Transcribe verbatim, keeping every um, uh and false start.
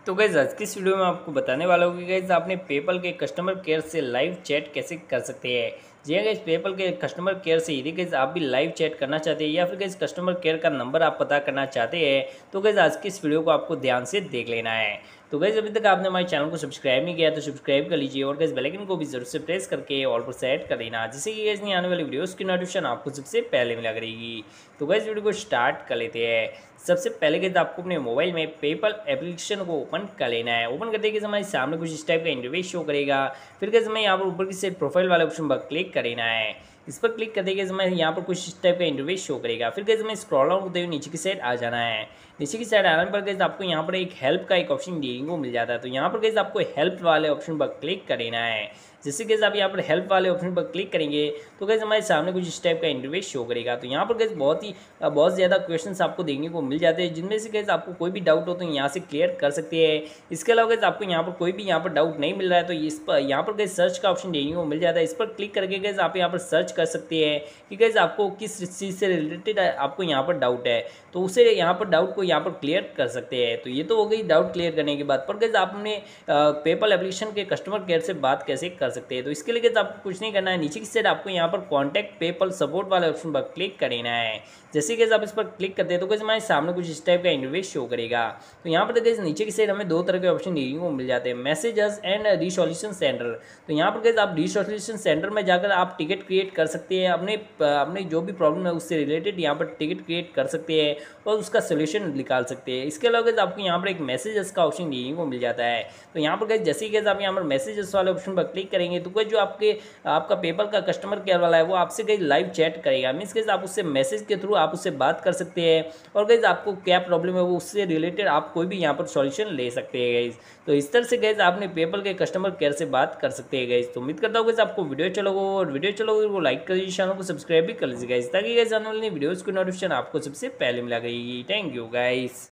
तो गाइस आज की इस वीडियो में आपको बताने वाला हूँ कि गाइस आपने पेपल के कस्टमर केयर से लाइव चैट कैसे कर सकते हैं। जी हाँ गाइस, पेपल के कस्टमर केयर से यदि गाइस आप भी लाइव चैट करना चाहते हैं या फिर गाइस कस्टमर केयर का नंबर आप पता करना चाहते हैं तो गाइस आज की इस वीडियो को आपको ध्यान से देख लेना है। तो गाइस अभी तक आपने हमारे चैनल को सब्सक्राइब नहीं किया तो सब्सक्राइब कर लीजिए और गाइस बेल आइकन को भी जरूर से प्रेस करके ऑल पर सेट कर देना, जिससे कि गाइस नहीं आने वाली वीडियोस की नोटिफिकेशन आपको सबसे पहले मिला करेगी। तो गाइस वीडियो को स्टार्ट कर लेते हैं। सबसे पहले गाइस आपको अपने मोबाइल में पेपल एप्लीकेशन को ओपन कर लेना है। ओपन करते ही हमारे सामने कुछ इस टाइप का इंटरफेस शो करेगा। फिर गाइस हमें यहाँ पर ऊपर की साइड प्रोफाइल वाले ऑप्शन पर क्लिक कर लेना है। इस पर क्लिक करते ही हमें यहाँ पर कुछ इस टाइप का इंटरफेस शो करेगा। फिर गाइस हमें स्क्रॉल डाउन होते हुए नीचे की साइड आ जाना है। नीचे की साइड आने पर गाइस आपको यहाँ पर एक हेल्प का एक ऑप्शन देखने को मिल जाता है। तो यहाँ पर गाइस आपको हेल्प वाले ऑप्शन पर क्लिक कर लेना है। जैसे गाइस आप यहाँ पर हेल्प वाले ऑप्शन पर क्लिक करेंगे तो गाइस हमारे सामने कुछ इस टाइप का इंटरफेस शो करेगा। तो यहाँ पर गाइस बहुत ही बहुत ज़्यादा क्वेश्चंस आपको देखने को मिल जाते हैं, जिनमें से गाइस आपको कोई भी डाउट हो तो यहाँ से क्लियर कर सकते हैं। इसके अलावा गाइस आपको यहाँ पर कोई भी यहाँ पर डाउट नहीं मिल रहा है तो इस पर यहाँ पर गाइस सर्च का ऑप्शन देखने को मिल जाता है। इस पर क्लिक करके गाइस आप यहाँ पर सर्च कर सकते हैं कि गाइस आपको किस चीज़ से रिलेटेड आपको यहाँ पर डाउट है, तो उसे यहाँ पर डाउट को यहाँ पर क्लियर कर सकते हैं। तो ये तो हो गई डाउट क्लियर करने के बाद। पर गाइस आप अपने पेपल एप्लीकेशन के कस्टमर केयर से बात कैसे कर सकते हैं, तो इसके लिए गाइस आपको कुछ नहीं करना है। नीचे की साइड आपको यहाँ पर कॉन्टैक्ट पेपल सपोर्ट वाले ऑप्शन पर क्लिक करना है। जैसे कि आप इस पर क्लिक करते हैं तो गाइस हमारे सामने कुछ इस टाइप का इंटरफेस शो करेगा। तो यहाँ पर गाइस नीचे की साइड हमें दो तरह के ऑप्शन देखने को मिल जाते हैं, मैसेजेस एंड रिसोल्यूशन सेंटर। तो यहाँ पर गाइस आप रिसोल्यूशन सेंटर में जाकर आप टिकट क्रिएट कर सकते हैं, अपने अपने जो भी प्रॉब्लम है उससे रिलेटेड यहाँ पर टिकट क्रिएट कर सकते हैं और उसका सोल्यूशन निकाल सकते हैं। इसके अलावा गाइस आपको यहाँ पर एक मैसेजेस का ऑप्शन देखने को मिल जाता है। तो यहाँ पर गाइस जैसे ही गाइस आप यहाँ पर मैसेजेस वाले ऑप्शन पर क्लिक करेंगे तो गाइस जो आपके आपका पेपल का कस्टमर केयर वाला है वो आपसे गाइस लाइव चैट करेगा। मीन्स गाइस आप उससे मैसेज के थ्रू आप उससे बात कर सकते हैं और गाइस आपको क्या प्रॉब्लम है वो उससे रिलेटेड आप कोई भी यहाँ पर सॉल्यूशन ले सकते हैं गाइस। तो इस तरह से गाइस आपने पेपल के कस्टमर केयर से बात कर सकते हैं गाइस। तो उम्मीद करता हूँ गाइस आपको वीडियो चला होगा और वीडियो चला होगा वो लाइक कर लीजिए, चैनल को सब्सक्राइब भी कर लीजिए गाइस, ताकि गाइस आने वाली वीडियोस की नोटिफिकेशन आपको सबसे पहले मिला करेगी। Thank you guys.